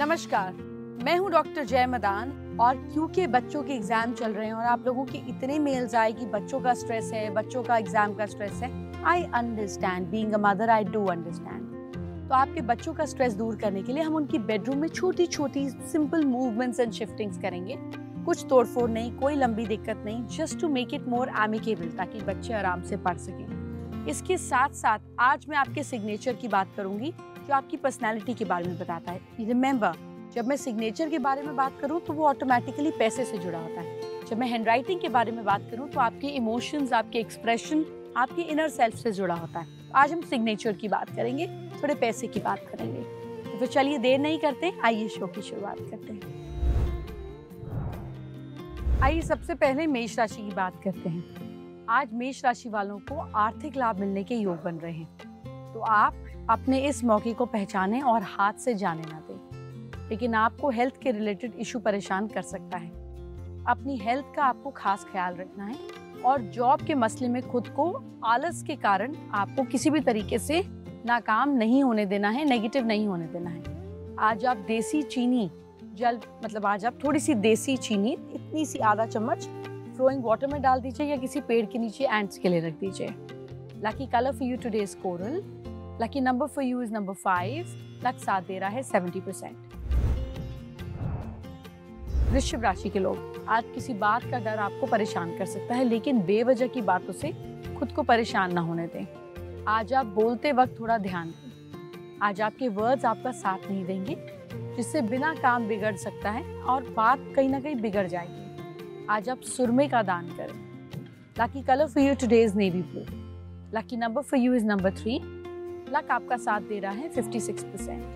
नमस्कार, मैं हूं डॉक्टर जय मदान और क्योंकि बच्चों के एग्जाम चल रहे हैं और आप लोगों के इतने मेल्स आए कि बच्चों का स्ट्रेस है, बच्चों का एग्जाम का स्ट्रेस है। I understand, being a mother I do understand. तो आपके बच्चों का स्ट्रेस दूर करने के लिए हम उनकी बेडरूम में छोटी छोटी सिंपल मूवमेंट्स एंड शिफ्टिंग्स करेंगे। कुछ तोड़फोड़ नहीं, कोई लंबी दिक्कत नहीं, just to make it more amicable, ताकि बच्चे आराम से पढ़ सकें। इसके साथ साथ आज मैं आपके सिग्नेचर की बात करूंगी, जो आपकी पर्सनैलिटी के बारे में बताता है। रिमेंबर, जब मैं सिग्नेचर के बारे में बात करूं तो वो ऑटोमेटिकली पैसे से जुड़ा होता है। जब मैं हैंडराइटिंग के बारे में बात करूं तो आपके इमोशंस, आपके एक्सप्रेशन, आपके इनर सेल्फ से जुड़ा होता है। आज हम सिग्नेचर की बात करेंगे, थोड़े पैसे की बात करेंगे। तो फिर चलिए देर नहीं करते, आइए शो की शुरुआत करते हैं। आइए सबसे पहले मेष राशि की बात करते हैं। आज मेष राशि वालों को आर्थिक लाभ मिलने के योग बन रहे हैं, तो आप अपने इस मौके को पहचानें और हाथ से जाने ना दें। लेकिन आपको हेल्थ के रिलेटेड इशू परेशान कर सकता है। अपनी हेल्थ का आपको खास ख्याल रखना है और जॉब के मसले में खुद को आलस के कारण आपको किसी भी तरीके से नाकाम नहीं होने देना है, नेगेटिव नहीं होने देना है। आज आप देसी चीनी आज आप थोड़ी सी देसी चीनी, इतनी सी आधा चम्मच फ्लोइंग वाटर में डाल दीजिए या किसी पेड़ के नीचे एंट्स के लिए रख दीजिए। Lucky colour for you today is coral. Lucky number for you is number 5। Luck साथ दे रहा है 70%। वृश्चिक राशि के लोग, आज किसी बात का डर आपको परेशान कर सकता है, लेकिन बेवजह की बातों से खुद को परेशान ना होने दें। आज आप बोलते वक्त थोड़ा ध्यान दें। आज आपके वर्ड्स आपका साथ नहीं देंगे, जिससे बिना काम बिगड़ सकता है और बात कहीं ना कहीं बिगड़ जाएगी। आज आप सुरमे का दान करें। Lucky colour for you today is navy blue. Lucky number for you is number 3। Luck आपका साथ दे रहा है 56%।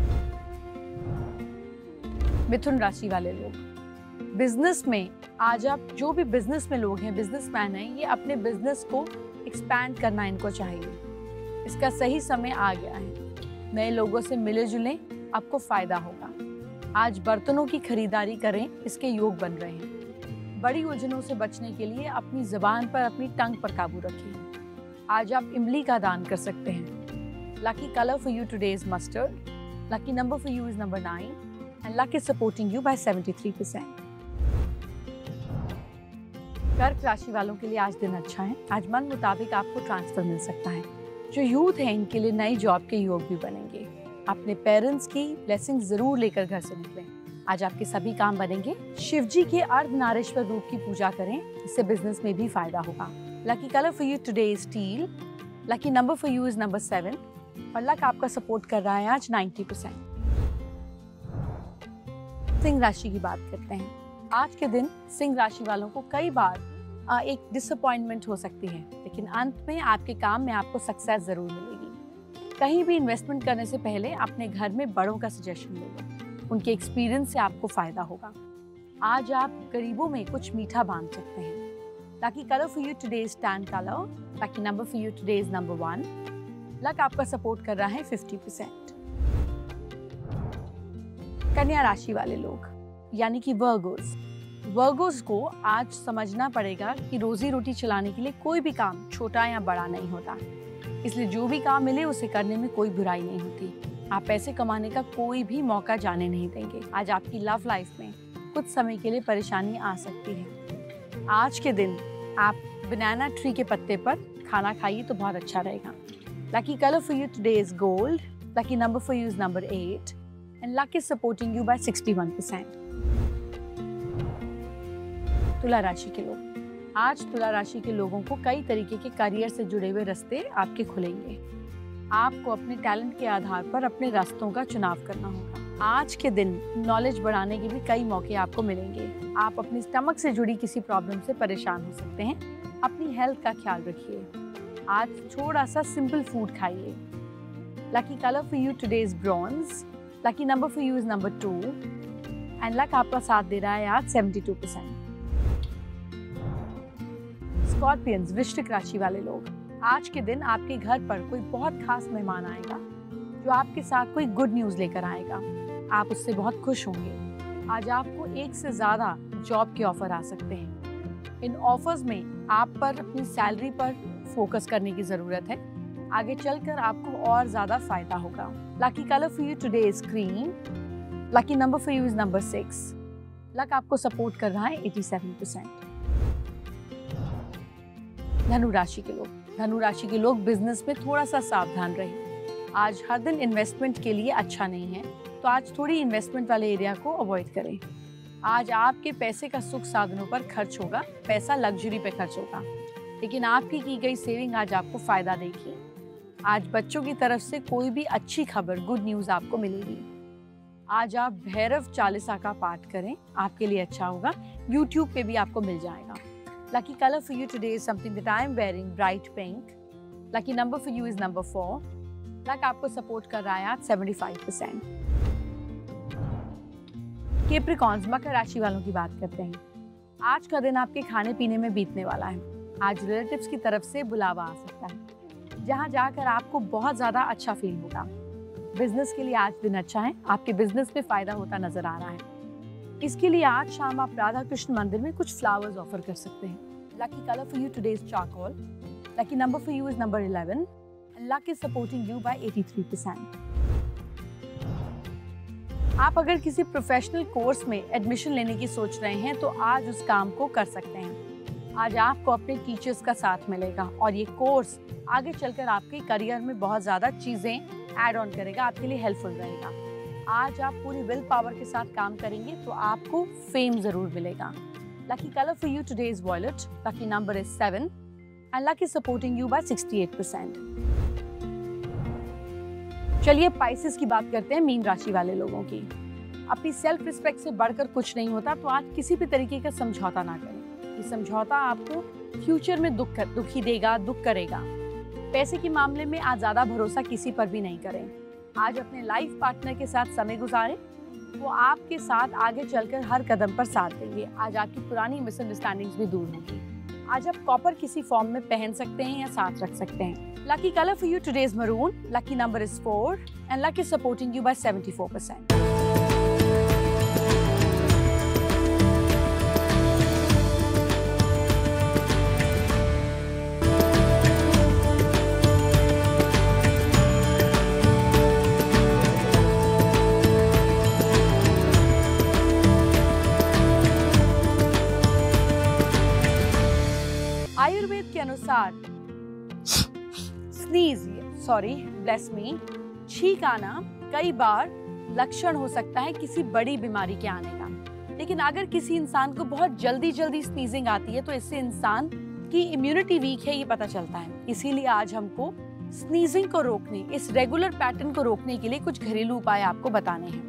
मिथुन राशि वाले लोग, बिजनेस में आज आप जो भी बिजनेस में लोग हैं, बिजनेसमैन हैं, ये अपने बिजनेस को एक्सपैंड करना इनको चाहिए। इसका सही समय आ गया है। नए लोगों से मिले जुलें, आपको फायदा होगा। आज बर्तनों की खरीदारी करें, इसके योग बन रहे हैं। बड़ी उलझनों से बचने के लिए अपनी जुबान पर, अपनी टंग पर काबू रखें। आज आप इमली का दान कर सकते हैं। Lucky colour for you today is mustard. Lucky number for you is number 9 and luck is supporting you by 73%. कर्क राशि वालों के लिए आज दिन अच्छा है। आज मन मुताबिक आपको ट्रांसफर मिल सकता है। जो यूथ है, इनके लिए नई जॉब के योग भी बनेंगे। अपने पेरेंट्स की ब्लेसिंग जरूर लेकर घर से निकलें। आज आपके सभी काम बनेंगे। शिव जी के अर्धनारीश्वर रूप की पूजा करें, इससे बिजनेस में भी फायदा होगा। Lucky colour for you today is teal. Lucky number for you is number 7 और लक आपका सपोर्ट कर रहा है आज 90%। सिंह राशि की बात करते हैं। आज के दिन सिंह राशि वालों को कई बार एक डिसअपॉइंटमेंट हो सकती है, लेकिन अंत में आपके काम में आपको सक्सेस जरूर मिलेगी। कहीं भी इन्वेस्टमेंट करने से पहले अपने घर में बड़ों का सजेशन ले लो, उनके एक्सपीरियंस से आपको फायदा होगा। आज आप गरीबों में कुछ मीठा बांध सकते हैं। Lucky colour for you today is tan colour. Lucky number for you today is number 1। Luck आपका सपोर्ट कर रहा है 50%। कन्या राशि वाले लोग, यानी कि वर्गोस को आज समझना पड़ेगा कि रोजी रोटी चलाने के लिए कोई भी काम छोटा या बड़ा नहीं होता, इसलिए जो भी काम मिले उसे करने में कोई बुराई नहीं होती। आप पैसे कमाने का कोई भी मौका जाने नहीं देंगे। आज आपकी लव लाइफ में कुछ समय के लिए परेशानी आ सकती है। आज के दिन आप बनाना ट्री के पत्ते पर खाना खाइए तो बहुत अच्छा रहेगा। Lucky colour for you today is gold. Lucky number for you is number 8 and luck is supporting you by 61%. तुला राशि के लोग, आज तुला राशि के लोगों को कई तरीके के करियर से जुड़े हुए रास्ते आपके खुलेंगे। आपको अपने टैलेंट के आधार पर अपने रास्तों का चुनाव करना होगा। आज के दिन नॉलेज बढ़ाने के भी कई मौके आपको मिलेंगे। आप अपनी स्टमक से जुड़ी किसी प्रॉब्लम से परेशान हो सकते हैं। अपनी हेल्थ का ख्याल रखिए। आज थोड़ा सा सिंपल फूड खाइए। Lucky colour for you today is bronze. Lucky number for you is number 2 and luck आपका साथ दे रहा है आज 72%। स्कॉर्पियंस, वृश्चिक राशि वाले लोग, आज के दिन आपके घर पर कोई बहुत खास मेहमान आएगा जो आपके साथ कोई गुड न्यूज लेकर आएगा। आप उससे बहुत खुश होंगे। आज आपको एक से ज्यादा जॉब के ऑफर आ सकते हैं। इन ऑफर्स में आप पर अपनी सैलरी पर फोकस करने की जरूरत है। आगे चलकर आपको और ज्यादा फायदा होगा। Lucky colour for you today is cream. Lucky number for you is number 6। Luck आपको सपोर्ट कर रहा है 87%। धनु राशि के लोग बिजनेस में थोड़ा सा सावधान रहें। आज हर दिन इन्वेस्टमेंट के लिए अच्छा नहीं है, तो आज थोड़ी इन्वेस्टमेंट वाले एरिया को अवॉइड करें। आज आपके पैसे का सुख साधनों पर खर्च होगा, पैसा लग्जरी पे खर्च होगा, लेकिन आपकी की गई सेविंग आज आपको फायदा देगी। आज बच्चों की तरफ से कोई भी अच्छी खबर, गुड न्यूज आपको मिलेगी। आज आप भैरव चालीसा का पाठ करें, आपके लिए अच्छा होगा। YouTube पे भी आपको मिल जाएगा। Lucky colour for you today is something that I am wearing, bright pink. Lucky number for you is number 4। Luck आपको सपोर्ट कर रहा है आज 75%। कैप्रिकॉर्न्स, मकर राशि वालों की बात करते हैं। आज का दिन आपके खाने पीने में बीतने वाला है। आज रिलेटिव्स की तरफ से बुलावा आ सकता है, जहां जाकर आपको बहुत ज्यादा अच्छा फील होगा। बिजनेस के लिए आज दिन अच्छा है, आपके बिजनेस में फायदा होता नजर आ रहा है। इसके लिए आज शाम आप राधा कृष्ण मंदिर में कुछ फ्लावर्स ऑफर कर सकते हैं। Lucky colour for you today is charcoal. Lucky number for you is number 11। Luck is supporting you by 83%। आप अगर किसी प्रोफेशनल कोर्स में एडमिशन लेने की सोच रहे हैं तो आज उस काम को कर सकते हैं। आज आपको अपने टीचर्स का साथ मिलेगा और ये कोर्स आगे चलकर आपके करियर में बहुत ज्यादा चीजें ऐड ऑन करेगा, आपके लिए हेल्पफुल रहेगा। आज आप पूरी विल पावर के साथ काम करेंगे तो आपको फेम जरूर मिलेगा। Lucky colour for you today is violet. Lucky number is 7 and luck is supporting you by 68%। चलिए पाइसेस की बात करते हैं, मीन राशि वाले लोगों की। अपनी सेल्फ रिस्पेक्ट से बढ़कर कुछ नहीं होता, तो आज किसी भी तरीके का समझौता ना करें। ये समझौता आपको फ्यूचर में दुखी देगा, दुख करेगा। पैसे के मामले में आज ज्यादा भरोसा किसी पर भी नहीं करें। आज अपने लाइफ पार्टनर के साथ समय गुजारें, वो आपके साथ आगे चलकर हर कदम पर साथ देंगे। आज आपकी पुरानी मिसअंडरस्टैंडिंग्स भी दूर होंगी। आज आप कॉपर किसी फॉर्म में पहन सकते हैं या साथ रख सकते हैं। Lucky colour for you today is maroon. Lucky number is 4 and luck is supporting you by 74%। Ayurveda के अनुसार छींक आना कई बार लक्षण हो सकता है किसी बड़ी बीमारी के आने का। लेकिन अगर किसी इंसान को बहुत जल्दी स्नीजिंग आती है तो इससे इंसान की इम्यूनिटी वीक है, ये पता चलता है। इसीलिए आज हमको स्नीजिंग को रोकने, इस रेगुलर पैटर्न को रोकने के लिए कुछ घरेलू उपाय आपको बताने हैं।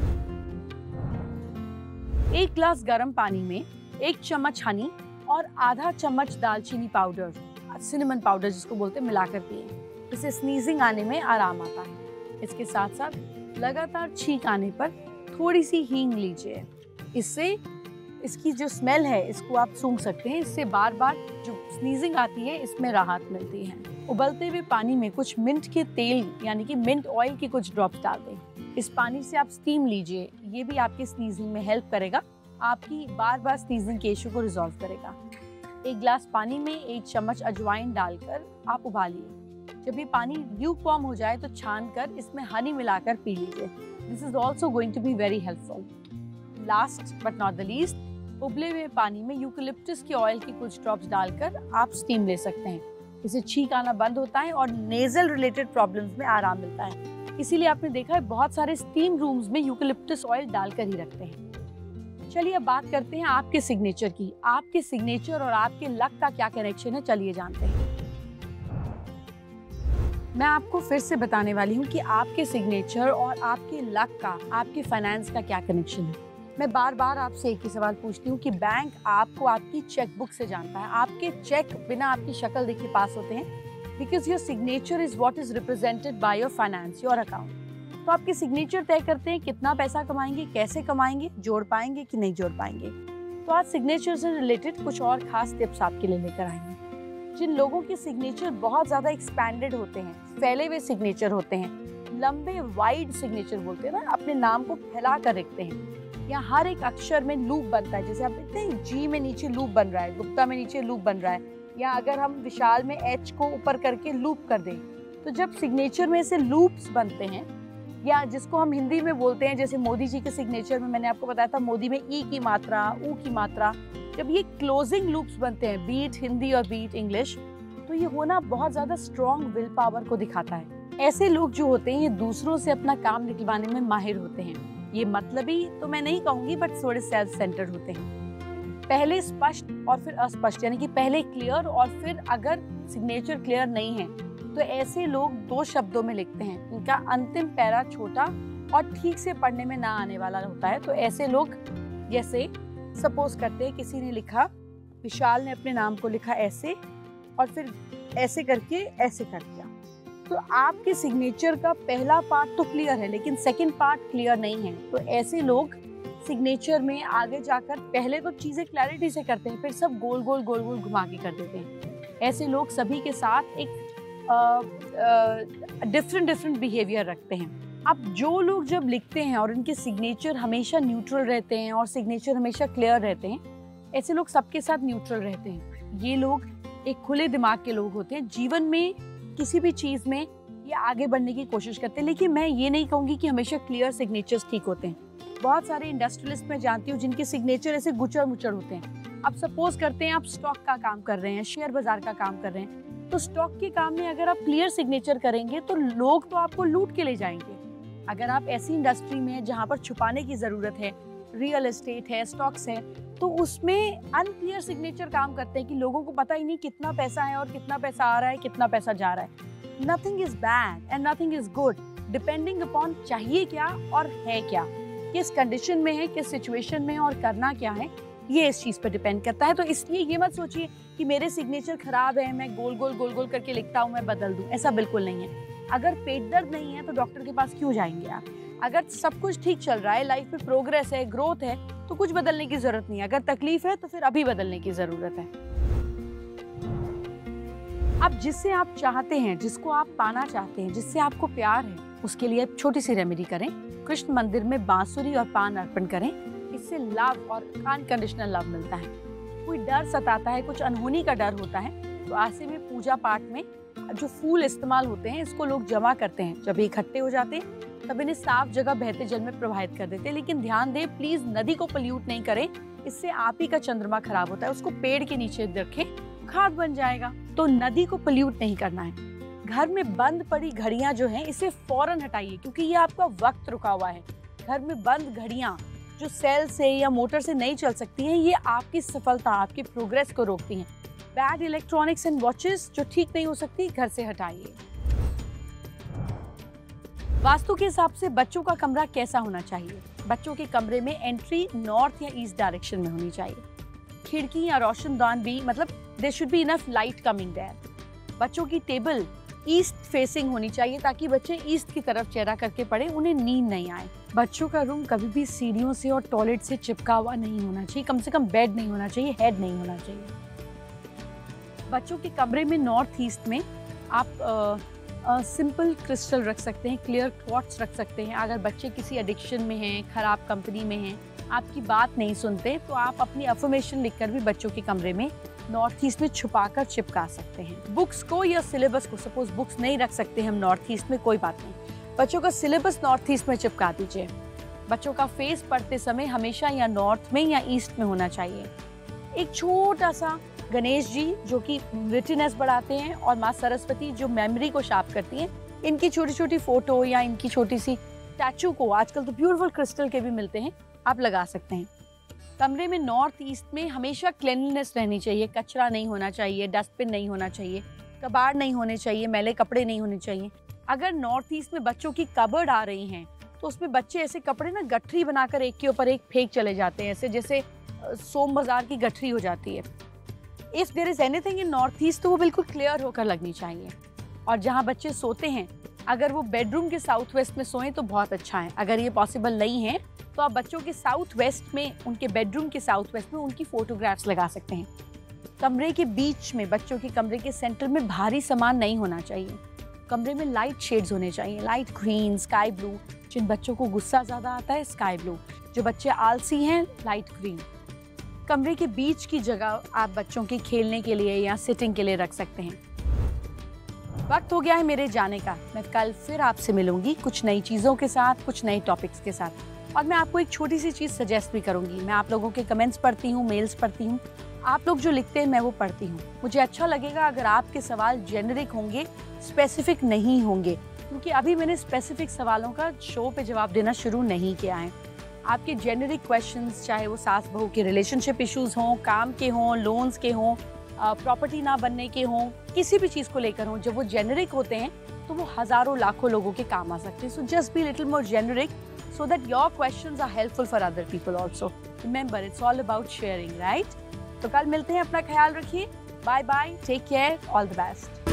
1 ग्लास गर्म पानी में 1 चम्मच हनी और आधा चम्मच दालचीनी पाउडर, सिनेमन पाउडर जिसको बोलते हैं, मिलाकर पिए। इससे स्नीजिंग आने में आराम आता है। इसके साथ साथ लगातार छींक आने पर थोड़ी सी हींग लीजिए। इससे इसकी जो स्मेल है इसको आप सूंघ सकते हैं। इससे बार बार जो स्नीजिंग आती है इसमें राहत मिलती है। उबलते हुए पानी में कुछ मिंट के तेल यानी कि मिंट ऑयल की कुछ ड्रॉप्स डाल दें। इस पानी से आप स्टीम लीजिए, ये भी आपके स्नीजिंग में हेल्प करेगा, आपकी बार बार स्नीजिंग के इशू को रिजॉल्व करेगा। 1 ग्लास पानी में 1 चम्मच अजवाइन डालकर आप उबालिए। जब ये पानी ल्यूकवार्म हो जाए तो छान कर इसमें हनी मिलाकर पी लीजिए। This is also going to be very helpful. Last but not the least, उबले हुए पानी में यूकेलिप्टस के ऑयल की कुछ ड्रॉप्स डालकर आप स्टीम ले सकते हैं। इससे छींक आना बंद होता है और नेजल रिलेटेड प्रॉब्लम्स में आराम मिलता है। इसीलिए आपने देखा है बहुत सारे स्टीम रूम्स में यूकेलिप्टस ऑयल डालकर ही रखते हैं। चलिए अब बात करते हैं आपके सिग्नेचर की। आपके सिग्नेचर और आपके लक का क्या कनेक्शन है, चलिए जानते हैं। मैं आपको फिर से बताने वाली हूँ कि आपके सिग्नेचर और आपके लक का, आपके फाइनेंस का क्या कनेक्शन है। मैं बार बार आपसे एक ही सवाल पूछती हूँ कि बैंक आपको आपकी चेकबुक से जानता है। आपके चेक बिना आपकी शक्ल देखे पास होते हैं because your signature is what is represented by your finance, your account. तो आपके सिग्नेचर तय करते हैं कितना पैसा कमाएंगे, कैसे कमाएंगे, जोड़ पाएंगे कि नहीं जोड़ पाएंगे। तो आज सिग्नेचर से रिलेटेड कुछ और खास टिप्स आपके लिए लेकर आएंगे। जिन लोगों के सिग्नेचर बहुत ज्यादा एक्सपैंडेड होते हैं, फैले हुए सिग्नेचर होते हैं, लंबे वाइड सिग्नेचर बोलते हैं ना, अपने नाम को फैला कर रखते हैं, या हर एक अक्षर में लूप बनता है, जैसे आप देखते हैं जी में नीचे लूप बन रहा है, गुप्ता में नीचे लूप बन रहा है, या अगर हम विशाल में एच को ऊपर करके लूप कर दें, तो जब सिग्नेचर में से लूप्स बनते हैं या जिसको हम हिंदी में बोलते हैं, जैसे मोदी जी के सिग्नेचर में मैंने आपको बताया था, मोदी में ई की मात्रा, ऊ की मात्रा, जब ये क्लोजिंग लूप्स बनते हैं, बीट हिंदी और बीट इंग्लिश, तो ये होना बहुत ज्यादा स्ट्रॉन्ग विल पावर को दिखाता है। ऐसे लोग जो होते हैं ये दूसरों से अपना काम निकलवाने में माहिर होते हैं। ये मतलबी तो मैं नहीं कहूंगी, बट थोड़े सेल्फ सेंटर्ड होते हैं। पहले स्पष्ट और फिर अस्पष्ट, यानी कि पहले क्लियर और फिर अगर सिग्नेचर क्लियर नहीं है तो ऐसे लोग 2 शब्दों में लिखते हैं। इनका अंतिम पैरा छोटा और ठीक से पढ़ने में ना आने वाला होता है। तो ऐसे लोग, जैसे सपोज करते हैं किसी ने लिखा, विशाल ने अपने नाम को लिखा ऐसे और फिर ऐसे करके ऐसे कर दिया, तो आपके सिग्नेचर का पहला पार्ट तो क्लियर है लेकिन सेकंड पार्ट क्लियर नहीं है। तो ऐसे लोग सिग्नेचर में आगे जाकर पहले तो चीजें क्लैरिटी से करते हैं, फिर सब गोल गोल घुमा के कर देते हैं। ऐसे लोग सभी के साथ एक डिफरेंट बिहेवियर रखते हैं। अब जो लोग जब लिखते हैं और इनके सिग्नेचर हमेशा न्यूट्रल रहते हैं और सिग्नेचर हमेशा क्लियर रहते हैं, ऐसे लोग सबके साथ न्यूट्रल रहते हैं। ये लोग एक खुले दिमाग के लोग होते हैं। जीवन में किसी भी चीज में ये आगे बढ़ने की कोशिश करते हैं, लेकिन मैं ये नहीं कहूंगी कि हमेशा क्लियर सिग्नेचर्स ठीक होते हैं। बहुत सारे इंडस्ट्रियलिस्ट मैं जानती हूँ जिनके सिग्नेचर ऐसे गुचड़ मुचड़ होते हैं। अब सपोज करते हैं आप स्टॉक का काम कर रहे हैं, शेयर बाजार का काम कर रहे हैं, तो स्टॉक के काम में अगर आप क्लियर सिग्नेचर करेंगे तो लोग तो आपको लूट के ले जाएंगे। अगर आप ऐसी इंडस्ट्री में जहाँ पर छुपाने की जरूरत है, रियल एस्टेट है, स्टॉक्स है, तो उसमें अनक्लियर सिग्नेचर काम करते हैं कि लोगों को पता ही नहीं कितना पैसा है और कितना पैसा आ रहा है, कितना पैसा जा रहा है। Nothing is bad and nothing is good, depending upon चाहिए क्या और है क्या, किस कंडीशन में है, किस सिचुएशन में और करना क्या है, ये इस चीज पर डिपेंड करता है। तो इसलिए ये मत सोचिए कि मेरे सिग्नेचर खराब है, मैं गोल गोल करके लिखता हूँ, मैं बदल दूं, ऐसा बिल्कुल नहीं है। अगर पेट दर्द नहीं है तो डॉक्टर के पास क्यों जाएंगे आप? अगर सब कुछ ठीक चल रहा है, लाइफ में प्रोग्रेस है, ग्रोथ है, तो कुछ बदलने की जरूरत नहीं है। अगर तकलीफ है तो फिर अभी बदलने की जरूरत है। अब जिससे आप चाहते हैं, जिसको आप पाना चाहते हैं, जिससे आपको प्यार है, उसके लिए एक छोटी सी रेमेडी करें। कृष्ण मंदिर में बांसुरी और पान अर्पण करें। इससे लव और अनकंडीशनल लव मिलता है। कोई डर सताता है, कुछ अनहोनी का डर होता है, तो ऐसे में पूजा पाठ में जो फूल इस्तेमाल होते हैं इसको लोग जमा करते हैं। जब इकट्ठे हो जाते हैं तब इन्हें साफ जगह बहते जल में प्रवाहित कर देते हैं। लेकिन ध्यान दें, प्लीज नदी को पोल्यूट नहीं करें, इससे आप ही का चंद्रमा खराब होता है। उसको पेड़ के नीचे रखें, खाद बन जाएगा। तो नदी को पोल्यूट नहीं करना है। घर में बंद पड़ी घड़ियां जो हैं, इसे फौरन हटाइए, क्योंकि ये आपका वक्त रुका हुआ है। घर में बंद घड़ियां जो सेल से या मोटर से नहीं चल सकती हैं, ये आपकी सफलता, आपकी प्रोग्रेस को रोकती हैं। बैड इलेक्ट्रॉनिक्स एंड वॉचेस जो ठीक नहीं हो सकती, घर से हटाइए। वास्तु के हिसाब से बच्चों का कमरा कैसा होना चाहिए? बच्चों के कमरे में एंट्री नॉर्थ या ईस्ट डायरेक्शन में होनी चाहिए। खिड़की या रोशनदान भी, मतलब there should be enough light coming there. बच्चों की टेबल ईस्ट फेसिंग होनी चाहिए ताकि बच्चे ईस्ट की तरफ चेहरा करके पढ़े, उन्हें नींद नहीं आए। बच्चों का रूम कभी भी सीढ़ियों से और टॉयलेट से चिपका हुआ नहीं होना चाहिए। कम से कम बेड नहीं होना चाहिए, हेड नहीं होना चाहिए। बच्चों के कमरे में नॉर्थ ईस्ट में आप सिंपल क्रिस्टल रख सकते हैं, क्लियर क्वार्ट्स रख सकते हैं। अगर बच्चे किसी एडिक्शन में हैं, खराब कंपनी में हैं, आपकी बात नहीं सुनते, तो आप अपनी अफर्मेशन लिखकर भी बच्चों के कमरे में नॉर्थ ईस्ट में छुपाकर चिपका सकते हैं। बुक्स को या सिलेबस को, सपोज बुक्स नहीं रख सकते हम नॉर्थ ईस्ट में, कोई बात नहीं, बच्चों का सिलेबस नॉर्थ ईस्ट में चिपका दीजिए। बच्चों का फेस पढ़ते समय हमेशा या नॉर्थ में या ईस्ट में होना चाहिए। एक छोटा सा गणेश जी जो कि रिटनेस बढ़ाते हैं, और माँ सरस्वती जो मेमोरी को शार्प करती हैं, इनकी छोटी छोटी फोटो या इनकी छोटी सी स्टैचू को, आजकल तो ब्यूटीफुल क्रिस्टल के भी मिलते हैं, आप लगा सकते हैं। कमरे में नॉर्थ ईस्ट में हमेशा क्लीनलीनेस रहनी चाहिए। कचरा नहीं होना चाहिए, डस्टबिन नहीं होना चाहिए, कबाड़ नहीं होने चाहिए, मैले कपड़े नहीं होने चाहिए। अगर नॉर्थ ईस्ट में बच्चों की कबर्ड आ रही हैं तो उसमें बच्चे ऐसे कपड़े ना गठरी बनाकर एक के ऊपर एक फेंक चले जाते हैं, ऐसे जैसे सोम बाजार की गठरी हो जाती है। If there is anything in north east तो वो बिल्कुल क्लियर होकर लगनी चाहिए। और जहाँ बच्चे सोते हैं, अगर वो बेडरूम के साउथ वेस्ट में सोएं तो बहुत अच्छा है। अगर ये पॉसिबल नहीं है तो आप बच्चों के साउथ वेस्ट में, उनके बेडरूम के साउथ वेस्ट में उनकी फोटोग्राफ्स लगा सकते हैं। कमरे के बीच में, बच्चों के कमरे के सेंटर में भारी सामान नहीं होना चाहिए। कमरे में लाइट शेड्स होने चाहिए, लाइट ग्रीन, स्काई ब्लू। जिन बच्चों को गुस्सा ज्यादा आता है, स्काई ब्लू। जो बच्चे आलसी हैं, लाइट ग्रीन। कमरे के बीच की जगह आप बच्चों के खेलने के लिए या सिटिंग के लिए रख सकते हैं। वक्त हो गया है मेरे जाने का। मैं कल फिर आपसे मिलूंगी कुछ नई चीज़ों के साथ, कुछ नए टॉपिक्स के साथ। और मैं आपको एक छोटी सी चीज़ सजेस्ट भी करूंगी। मैं आप लोगों के कमेंट्स पढ़ती हूँ, मेल्स पढ़ती हूँ, आप लोग जो लिखते हैं मैं वो पढ़ती हूँ। मुझे अच्छा लगेगा अगर आपके सवाल जेनरिक होंगे, स्पेसिफिक नहीं होंगे, क्योंकि अभी मैंने स्पेसिफिक सवालों का शो पे जवाब देना शुरू नहीं किया है। आपके जेनरिक क्वेश्चंस, चाहे वो सास बहू के रिलेशनशिप इश्यूज हों, काम के हों, लोन्स के हों, प्रॉपर्टी ना बनने के हों, किसी भी चीज़ को लेकर हों, जब वो जेनरिक होते हैं तो वो हज़ारों लाखों लोगों के काम आ सकते हैं। So just be little more generic so that your questions are helpful for other people also. Remember, it's all about sharing, right? तो कल मिलते हैं, अपना ख्याल रखिए, bye bye, take care, all the best.